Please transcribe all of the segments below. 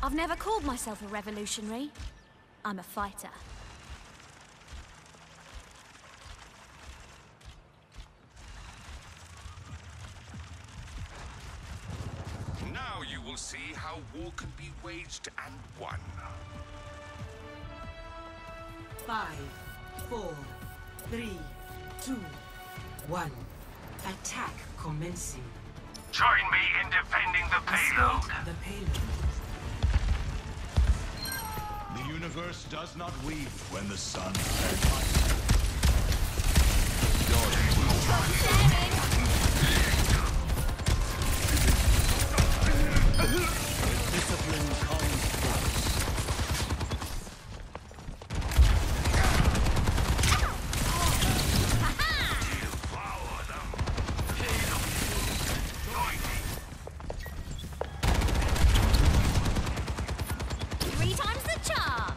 I've never called myself a revolutionary. I'm a fighter. Now you will see how war can be waged and won. 5, 4, 3, 2, 1. Attack commencing. Join me in defending the payload. Escort the payload. The universe does not weep when the sun sets. With discipline comes force. Three times the charm.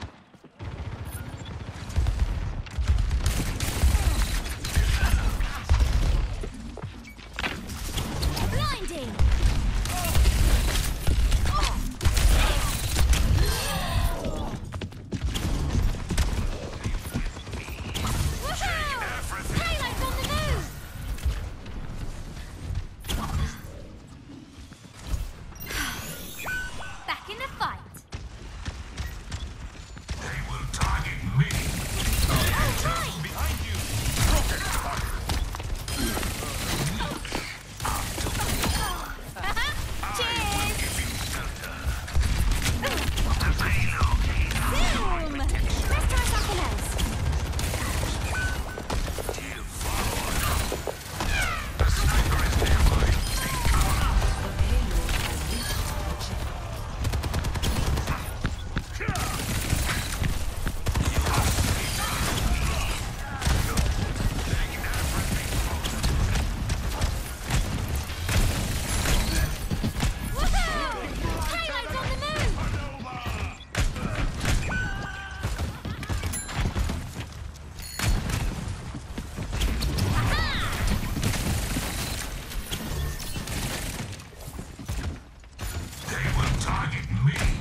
Blinding. Woohoo! Payload's on the move. Back in the fight. They will target me. Behind you! Rocket fire! Cheers! The payload. Boom! Let's try something else. The sniper is nearby. Take cover. The payload has reached the objective. Woohoo! Payload's on the move. They will target me.